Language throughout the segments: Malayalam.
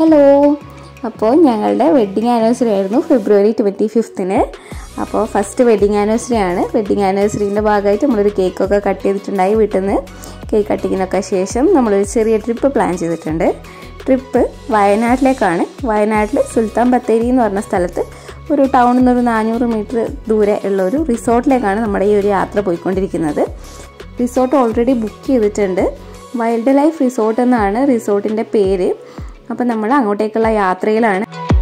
ഹലോ, അപ്പോൾ ഞങ്ങളുടെ വെഡ്ഡിങ് ആനിവേഴ്സറി ആയിരുന്നു ഫെബ്രുവരി 25-ന്. അപ്പോൾ ഫസ്റ്റ് വെഡ്ഡിങ് ആനിവേഴ്സറി ആണ്. വെഡ്ഡിങ് ആനിവേഴ്സറിൻ്റെ ഭാഗമായിട്ട് നമ്മളൊരു കേക്കൊക്കെ കട്ട് ചെയ്തിട്ടുണ്ടായി. വീട്ടിൽ നിന്ന് കേക്ക് കട്ടിങ്ങിനൊക്കെ ശേഷം നമ്മളൊരു ചെറിയ ട്രിപ്പ് പ്ലാൻ ചെയ്തിട്ടുണ്ട്. ട്രിപ്പ് വയനാട്ടിലേക്കാണ്. വയനാട്ടിൽ സുൽത്താൻ ബത്തേരി എന്ന് പറഞ്ഞ സ്ഥലത്ത് ഒരു ടൗണിൽ നിന്നൊരു 400 മീറ്റർ ദൂരെ ഉള്ള ഒരു റിസോർട്ടിലേക്കാണ് നമ്മുടെ ഈ ഒരു യാത്ര പോയിക്കൊണ്ടിരിക്കുന്നത്. റിസോർട്ട് ഓൾറെഡി ബുക്ക് ചെയ്തിട്ടുണ്ട്. വൈൽഡ് ലൈഫ് റിസോർട്ട് എന്നാണ് റിസോർട്ടിൻ്റെ പേര്. അപ്പം നമ്മൾ അങ്ങോട്ടേക്കുള്ള യാത്രയിലാണ്.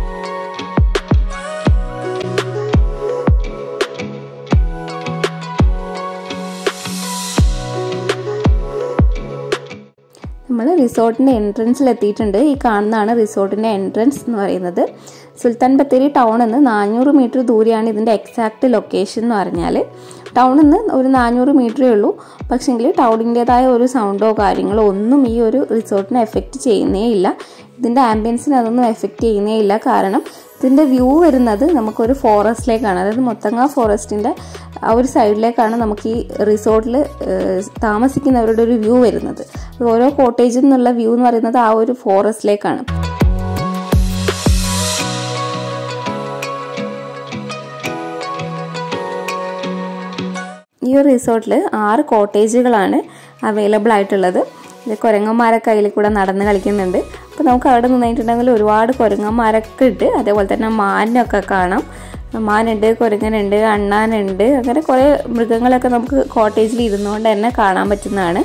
നമ്മൾ റിസോർട്ടിൻ്റെ എൻട്രൻസിൽ എത്തിയിട്ടുണ്ട്. ഈ കാണുന്നതാണ് റിസോർട്ടിൻ്റെ എൻട്രൻസ് എന്ന് പറയുന്നത്. സുൽത്താൻ ബത്തേരി ടൗണിൽ നിന്ന് 400 മീറ്റർ ദൂരെയാണ് ഇതിൻ്റെ എക്സാക്റ്റ് ലൊക്കേഷൻ എന്ന് പറഞ്ഞാൽ. ടൗണിൽ നിന്ന് ഒരു 400 മീറ്ററേ ഉള്ളൂ. പക്ഷേങ്കിൽ ടൗണിൻ്റേതായ ഒരു സൗണ്ടോ കാര്യങ്ങളോ ഒന്നും ഈ ഒരു റിസോർട്ടിനെ എഫക്റ്റ് ചെയ്യുന്നേ ഇല്ല. ഇതിൻ്റെ ആംബിയൻസിനെ അതൊന്നും എഫക്റ്റ് ചെയ്യുന്നേ ഇല്ല. കാരണം ഇതിൻ്റെ വ്യൂ വരുന്നത് നമുക്കൊരു ഫോറസ്റ്റിലേക്കാണ്. അതായത് മൊത്തങ്ങ ഫോറസ്റ്റിൻ്റെ ആ ഒരു സൈഡിലേക്കാണ് നമുക്ക് ഈ റിസോർട്ടിൽ താമസിക്കുന്നവരുടെ ഒരു വ്യൂ വരുന്നത്. ഓരോ കോട്ടേജിൽ നിന്നുള്ള വ്യൂ എന്ന് പറയുന്നത് ആ ഒരു ഫോറസ്റ്റിലേക്കാണ്. ഈ ഒരു റിസോർട്ടിൽ 6 കോട്ടേജുകളാണ് അവൈലബിൾ ആയിട്ടുള്ളത്. കുരങ്ങന്മാരൊക്കെ അതിൽ കൂടെ നടന്ന് കളിക്കുന്നുണ്ട്. അപ്പോൾ നമുക്ക് അവിടെ നിന്നിട്ടുണ്ടെങ്കിൽ ഒരുപാട് കുരങ്ങന്മാരൊക്കെ ഉണ്ട്. അതേപോലെ തന്നെ മാനൊക്കെ കാണാം. മാനുണ്ട്, കുരങ്ങനുണ്ട്, അണ്ണാനുണ്ട്, അങ്ങനെ കുറേ മൃഗങ്ങളൊക്കെ നമുക്ക് കോട്ടേജിൽ ഇരുന്നുകൊണ്ട് തന്നെ കാണാൻ പറ്റുന്നതാണ്.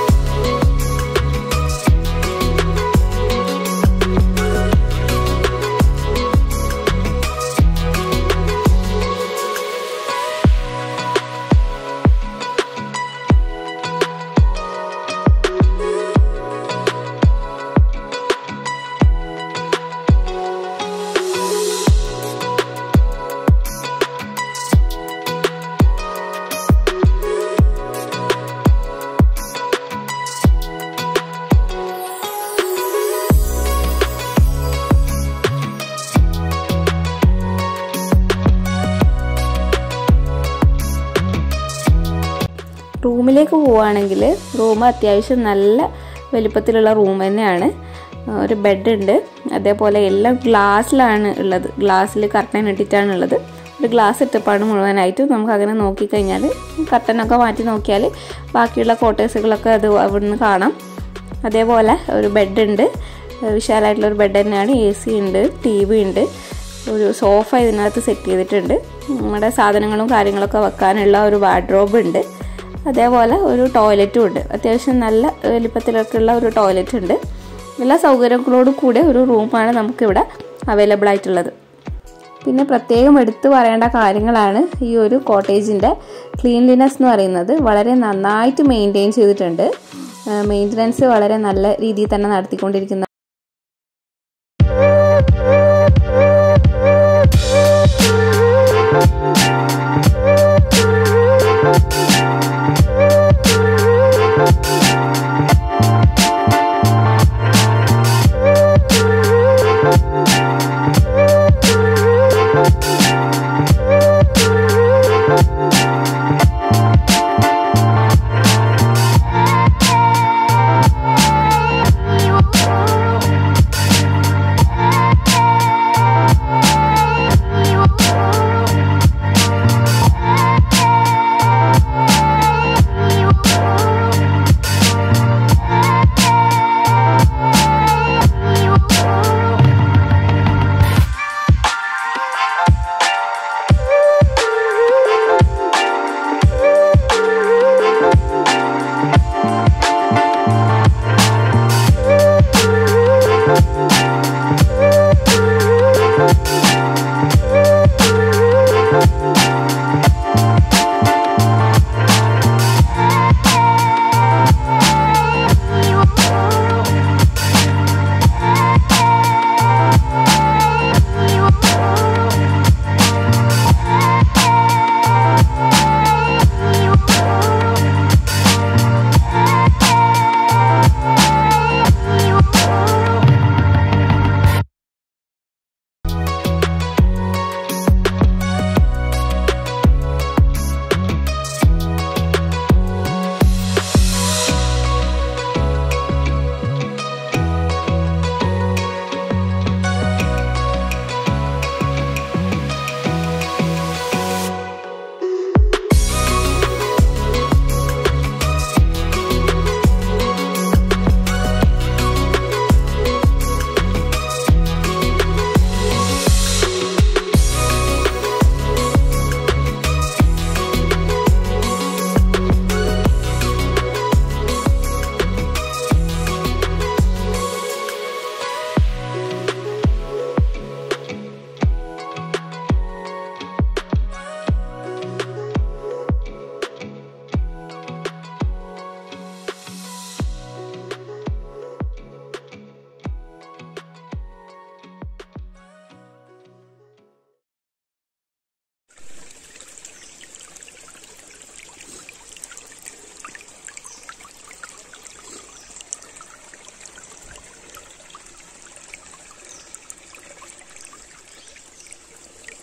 റൂമിലേക്ക് പോവുകയാണെങ്കിൽ റൂം അത്യാവശ്യം നല്ല വലിപ്പത്തിലുള്ള റൂം തന്നെയാണ്. ഒരു ബെഡ് ഉണ്ട്. അതേപോലെ എല്ലാം ഗ്ലാസ്സിലാണ് ഉള്ളത്. ഗ്ലാസ്സിൽ കർട്ടൻ ഇട്ടിട്ടാണ് ഉള്ളത്. ഒരു ഗ്ലാസ് ഇട്ടപ്പാണ് മുഴുവനായിട്ട്. നമുക്കങ്ങനെ നോക്കിക്കഴിഞ്ഞാൽ കർട്ടനൊക്കെ മാറ്റി നോക്കിയാൽ ബാക്കിയുള്ള ക്വാർട്ടേഴ്സുകളൊക്കെ അത് അവിടുന്ന് കാണാം. അതേപോലെ ഒരു ബെഡ് ഉണ്ട്. വിശാലമായിട്ടുള്ളൊരു ബെഡ് തന്നെയാണ്. AC ഉണ്ട്, TV ഉണ്ട്, ഒരു സോഫ ഇതിനകത്ത് സെറ്റ് ചെയ്തിട്ടുണ്ട്. നമ്മുടെ സാധനങ്ങളും കാര്യങ്ങളൊക്കെ വെക്കാനുള്ള ഒരു വാർഡ്രോബ് ഉണ്ട്. അതേപോലെ ഒരു ടോയ്ലറ്റും ഉണ്ട്. അത്യാവശ്യം നല്ല വലിപ്പത്തിലൊക്കെയുള്ള ഒരു ടോയ്ലറ്റ് ഉണ്ട്. എല്ലാ സൗകര്യങ്ങളോടും കൂടെ ഒരു റൂമാണ് നമുക്കിവിടെ അവൈലബിൾ ആയിട്ടുള്ളത്. പിന്നെ പ്രത്യേകം എടുത്തു പറയേണ്ട കാര്യങ്ങളാണ് ഈ ഒരു കോട്ടേജിൻ്റെ ക്ലീൻലിനെസ് എന്ന് പറയുന്നത്. വളരെ നന്നായിട്ട് മെയിൻറ്റെയിൻ ചെയ്തിട്ടുണ്ട്. മെയിൻ്റനൻസ് വളരെ നല്ല രീതിയിൽ തന്നെ നടത്തിക്കൊണ്ടിരിക്കുന്ന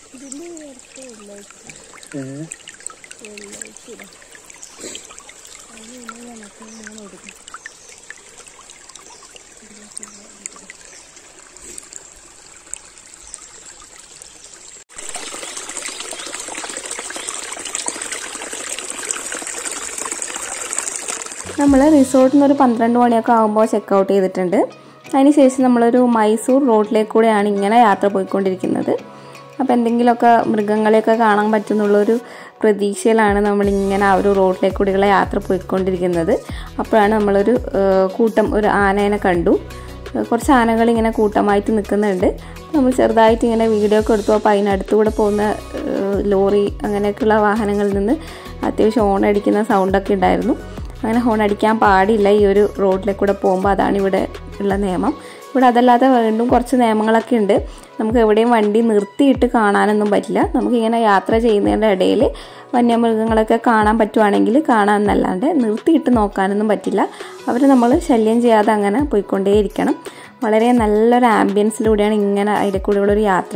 നമ്മൾ റിസോർട്ടിൽ നിന്ന് ഒരു 12 മണിയൊക്കെ ആകുമ്പോൾ ചെക്കൗട്ട് ചെയ്തിട്ടുണ്ട്. അതിനുശേഷം നമ്മളൊരു മൈസൂർ റോഡിലേക്ക് കൂടെയാണ് ഇങ്ങനെ യാത്ര പോയിക്കൊണ്ടിരിക്കുന്നത്. അപ്പോൾ എന്തെങ്കിലുമൊക്കെ മൃഗങ്ങളെയൊക്കെ കാണാൻ പറ്റുന്നുള്ളൊരു പ്രതീക്ഷയിലാണ് നമ്മളിങ്ങനെ ആ ഒരു റോഡിലേക്ക് കൂടിയുള്ള യാത്ര പോയിക്കൊണ്ടിരിക്കുന്നത്. അപ്പോഴാണ് നമ്മളൊരു ഒരു ആനേനെ കണ്ടു. കുറച്ച് ആനകൾ ഇങ്ങനെ കൂട്ടമായിട്ട് നിൽക്കുന്നുണ്ട്. നമ്മൾ ചെറുതായിട്ട് ഇങ്ങനെ വീഡിയോ ഒക്കെ എടുത്തു. അപ്പോൾ അതിനടുത്തുകൂടെ പോകുന്ന ലോറി അങ്ങനെയൊക്കെയുള്ള വാഹനങ്ങളിൽ നിന്ന് അത്യാവശ്യം ഹോൺ അടിക്കുന്ന സൗണ്ടൊക്കെ ഉണ്ടായിരുന്നു. അങ്ങനെ ഹോൺ അടിക്കാൻ പാടില്ല ഈ ഒരു റോഡിലേക്ക് കൂടെ പോകുമ്പോൾ. അതാണ് ഇവിടെ ഉള്ള നിയമം. ഇവിടെ അതല്ലാതെ വീണ്ടും കുറച്ച് നിയമങ്ങളൊക്കെ ഉണ്ട്. നമുക്ക് എവിടെയും വണ്ടി നിർത്തിയിട്ട് കാണാനൊന്നും പറ്റില്ല. നമുക്കിങ്ങനെ യാത്ര ചെയ്യുന്നതിൻ്റെ ഇടയിൽ വന്യമൃഗങ്ങളൊക്കെ കാണാൻ പറ്റുവാണെങ്കിൽ കാണാമെന്നല്ലാണ്ട് നിർത്തിയിട്ട് നോക്കാനൊന്നും പറ്റില്ല. അവർ നമ്മൾ ശല്യം ചെയ്യാതെ അങ്ങനെ പോയിക്കൊണ്ടേയിരിക്കണം. വളരെ നല്ലൊരു ആംബിയൻസിലൂടെയാണ് ഇങ്ങനെ അതിൻ്റെ കൂടെയുള്ളൊരു യാത്ര.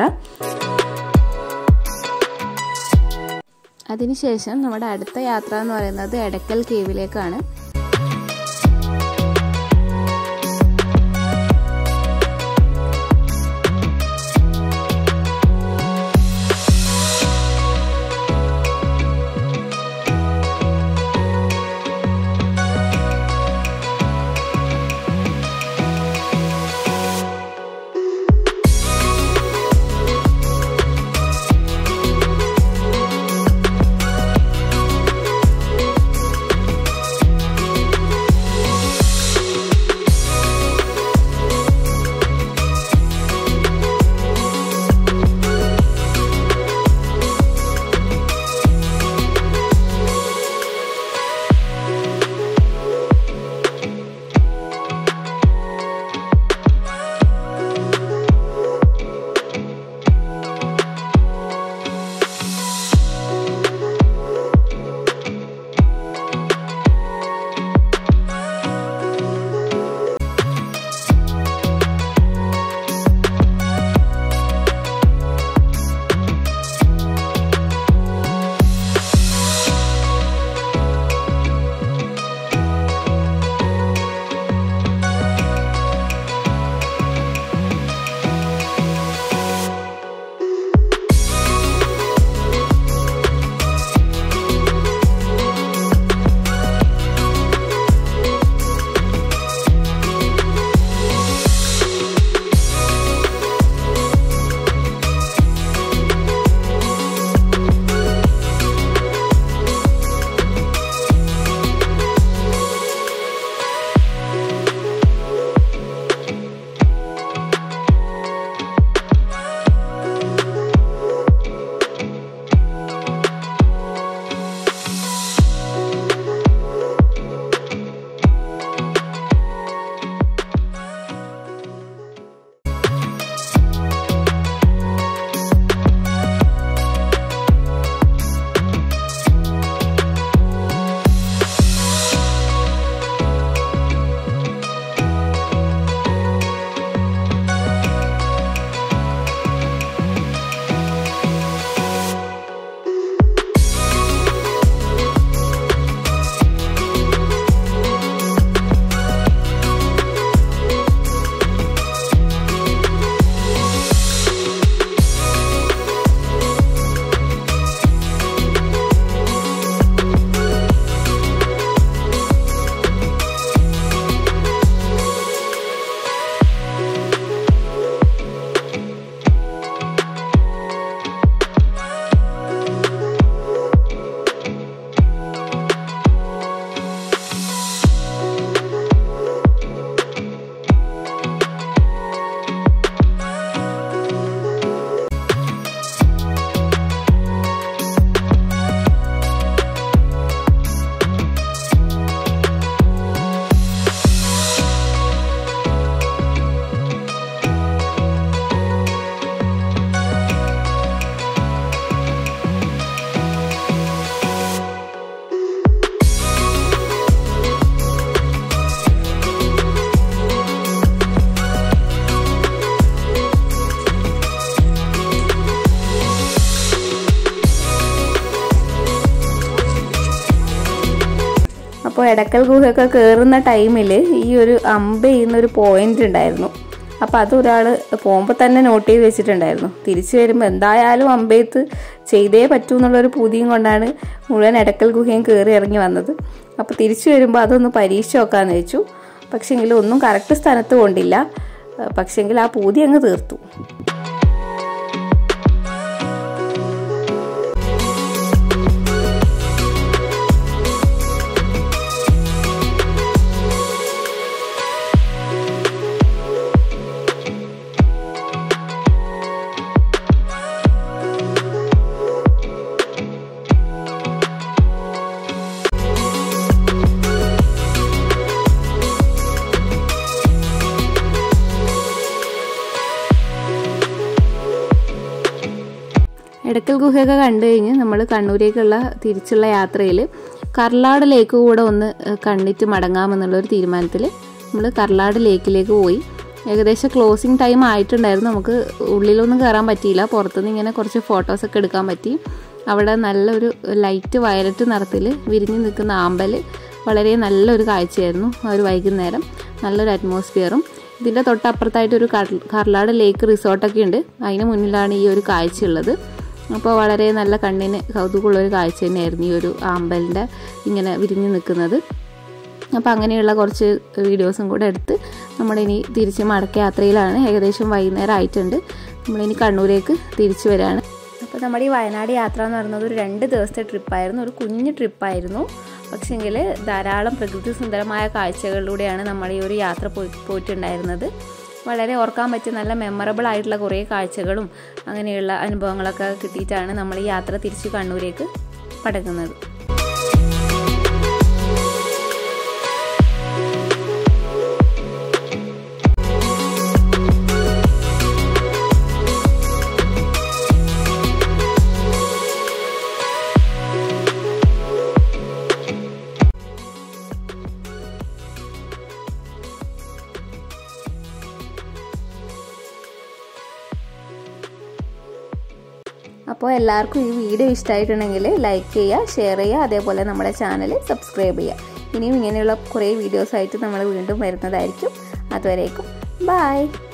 അതിനുശേഷം നമ്മുടെ അടുത്ത യാത്ര എന്ന് പറയുന്നത് എടക്കൽ കേവിലേക്കാണ്. അപ്പോൾ എടക്കൽ ഗുഹയൊക്കെ കയറുന്ന ടൈമിൽ ഈ ഒരു അമ്പ് ചെയ്യുന്നൊരു പോയിന്റ് ഉണ്ടായിരുന്നു. അപ്പോൾ അത് ഒരാൾ പോകുമ്പോൾ തന്നെ നോട്ട് ചെയ്ത് വെച്ചിട്ടുണ്ടായിരുന്നു. തിരിച്ചു വരുമ്പോൾ എന്തായാലും അമ്പെയ്ത്ത് ചെയ്തേ പറ്റൂ എന്നുള്ളൊരു പൂതിയും കൊണ്ടാണ് മുഴുവൻ എടക്കൽ ഗുഹയും കയറി ഇറങ്ങി വന്നത്. അപ്പോൾ തിരിച്ചു വരുമ്പോൾ അതൊന്ന് പരീക്ഷ നോക്കാമെന്ന് വെച്ചു. പക്ഷേങ്കിൽ ഒന്നും കറക്റ്റ് സ്ഥാനത്ത് കൊണ്ടില്ല. പക്ഷേങ്കിൽ ആ പൂതി അങ്ങ് തീർത്തു. എടക്കൽ ഗുഹയൊക്കെ കണ്ടു കഴിഞ്ഞ് നമ്മൾ കണ്ണൂരേക്കുള്ള തിരിച്ചുള്ള യാത്രയിൽ കർലാട് ലേക്ക് കൂടെ ഒന്ന് കണ്ടിട്ട് മടങ്ങാമെന്നുള്ളൊരു തീരുമാനത്തിൽ നമ്മൾ കർലാട് ലേക്കിലേക്ക് പോയി. ഏകദേശം ക്ലോസിങ് ടൈം ആയിട്ടുണ്ടായിരുന്നു. നമുക്ക് ഉള്ളിലൊന്നും കയറാൻ പറ്റിയില്ല. പുറത്തുനിന്ന് ഇങ്ങനെ കുറച്ച് ഫോട്ടോസൊക്കെ എടുക്കാൻ പറ്റി. അവിടെ നല്ലൊരു ലൈറ്റ് വയലറ്റ് നിറത്തിൽ വിരിഞ്ഞ് നിൽക്കുന്ന ആമ്പൽ വളരെ നല്ലൊരു കാഴ്ചയായിരുന്നു. ഒരു വൈകുന്നേരം നല്ലൊരു അറ്റ്മോസ്ഫിയറും. ഇതിൻ്റെ തൊട്ടപ്പുറത്തായിട്ടൊരു കർലാട് ലേക്ക് റിസോർട്ടൊക്കെ ഉണ്ട്. അതിന് മുന്നിലാണ് ഈ ഒരു കാഴ്ച ഉള്ളത്. അപ്പോൾ വളരെ നല്ല കണ്ണിന് കൗതുകമുള്ളൊരു കാഴ്ച തന്നെയായിരുന്നു ഈ ഒരു ആമ്പലിൻ്റെ ഇങ്ങനെ വിരിഞ്ഞ് നിൽക്കുന്നത്. അപ്പോൾ അങ്ങനെയുള്ള കുറച്ച് വീഡിയോസും കൂടെ എടുത്ത് നമ്മളിനി തിരിച്ച് മടക്ക യാത്രയിലാണ്. ഏകദേശം വൈകുന്നേരം ആയിട്ടുണ്ട്. നമ്മളിനി കണ്ണൂരേക്ക് തിരിച്ചു വരികയാണ്. അപ്പോൾ നമ്മുടെ ഈ വയനാട് യാത്ര എന്ന് പറയുന്നത് ഒരു 2 ദിവസത്തെ ട്രിപ്പായിരുന്നു. ഒരു കുഞ്ഞു ട്രിപ്പായിരുന്നു. പക്ഷേങ്കിൽ ധാരാളം പ്രകൃതി സുന്ദരമായ കാഴ്ചകളിലൂടെയാണ് നമ്മൾ ഈ ഒരു യാത്ര പോയിട്ടുണ്ടായിരുന്നത്. വളരെ ഓർക്കാൻ പറ്റിയ നല്ല മെമ്മറബിൾ ആയിട്ടുള്ള കുറേ കാഴ്ചകളും അങ്ങനെയുള്ള അനുഭവങ്ങളൊക്കെ കിട്ടിയിട്ടാണ് നമ്മൾ ഈ യാത്ര തിരിച്ച് കണ്ണൂരേക്ക് മടങ്ങുന്നത്. അപ്പോൾ എല്ലാവർക്കും ഈ വീഡിയോ ഇഷ്ടമായിട്ടുണ്ടെങ്കിൽ ലൈക്ക് ചെയ്യുക, ഷെയർ ചെയ്യുക, അതേപോലെ നമ്മുടെ ചാനൽ സബ്സ്ക്രൈബ് ചെയ്യുക. ഇനിയും ഇങ്ങനെയുള്ള കുറേ വീഡിയോസായിട്ട് നമ്മൾ വീണ്ടും വരുന്നതായിരിക്കും. അതുവരേക്കും ബൈ.